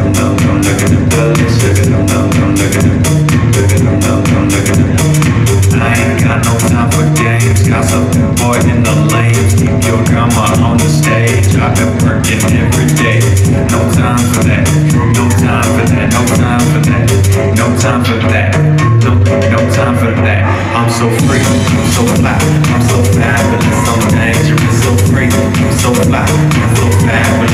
I ain't got no time for games, got something boy in the lanes. Keep your drama on the stage, I've been working every day. No time for that, no time for that, no time for that, no time for that, no time for that. I'm so free, I'm so fly, I'm so fabulous, I'm dangerous, so free, I'm so fly, I'm so fabulous.